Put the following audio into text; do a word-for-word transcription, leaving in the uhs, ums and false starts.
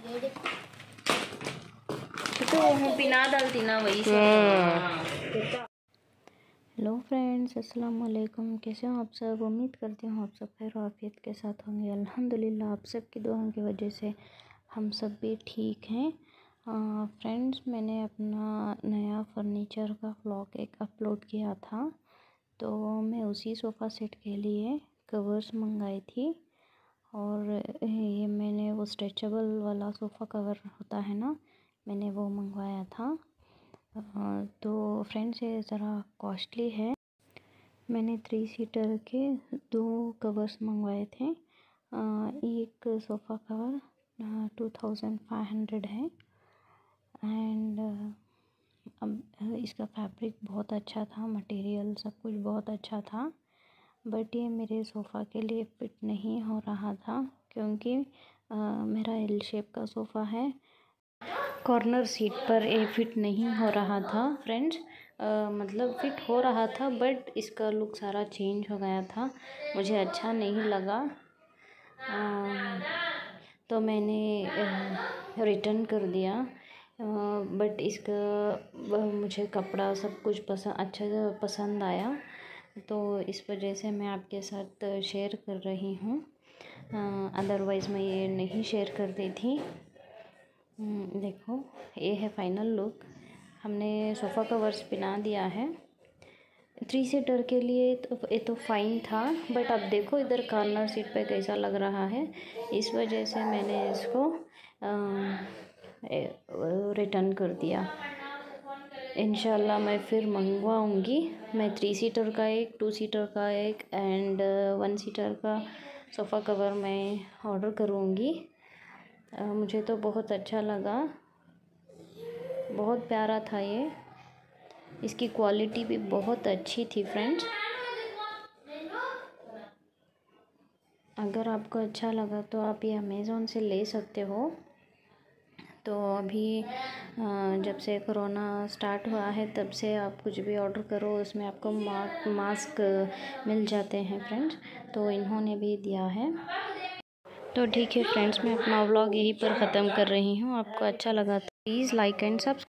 तो हम पिना डालती ना वही से। हेलो फ्रेंड्स, अस्सलाम वालेकुम। कैसे हो आप सब? उम्मीद करती हूँ आप सब खैर आफियत के साथ होंगे। अल्हम्दुलिल्लाह आप सब की दुआओं की वजह से हम सब भी ठीक हैं। फ्रेंड्स, मैंने अपना नया फर्नीचर का व्लॉग एक अपलोड किया था, तो मैं उसी सोफ़ा सेट के लिए कवर्स मंगाई थी। और ये मैंने वो स्ट्रेचेबल वाला सोफ़ा कवर होता है ना, मैंने वो मंगवाया था। तो फ्रेंड्स, ये ज़रा कॉस्टली है। मैंने थ्री सीटर के दो कवर्स मंगवाए थे। एक sofa cover two thousand five hundred है। एंड अब इसका फैब्रिक बहुत अच्छा था, मटेरियल सब कुछ बहुत अच्छा था। बट ये मेरे सोफ़ा के लिए फिट नहीं हो रहा था, क्योंकि आ, मेरा एल शेप का सोफ़ा है। कॉर्नर सीट पर ये फिट नहीं हो रहा था फ्रेंड्स। मतलब फ़िट हो रहा था, बट इसका लुक सारा चेंज हो गया था, मुझे अच्छा नहीं लगा। आ, तो मैंने रिटर्न कर दिया। बट इसका मुझे कपड़ा सब कुछ पसंद अच्छा पसंद आया, तो इस वजह से मैं आपके साथ शेयर कर रही हूँ। अदरवाइज़ मैं ये नहीं शेयर करती थी। देखो, ये है फाइनल लुक। हमने सोफ़ा कवर्स पहना दिया है। थ्री सीटर के लिए तो ये तो फाइन था, बट अब देखो इधर कॉर्नर सीट पे कैसा लग रहा है। इस वजह से मैंने इसको रिटर्न कर दिया। इंशाल्लाह मैं फिर मंगवाऊंगी। मैं थ्री सीटर का एक, टू सीटर का एक एंड वन सीटर का सोफ़ा कवर मैं ऑर्डर करूंगी। मुझे तो बहुत अच्छा लगा, बहुत प्यारा था ये। इसकी क्वालिटी भी बहुत अच्छी थी फ्रेंड्स। अगर आपको अच्छा लगा तो आप ये अमेज़ोन से ले सकते हो। तो अभी जब से कोरोना स्टार्ट हुआ है तब से आप कुछ भी ऑर्डर करो उसमें आपको मास्क मिल जाते हैं फ्रेंड्स, तो इन्होंने भी दिया है। तो ठीक है फ्रेंड्स, मैं अपना व्लॉग यहीं पर ख़त्म कर रही हूँ। आपको अच्छा लगा तो प्लीज़ लाइक एंड सब्सक्राइब।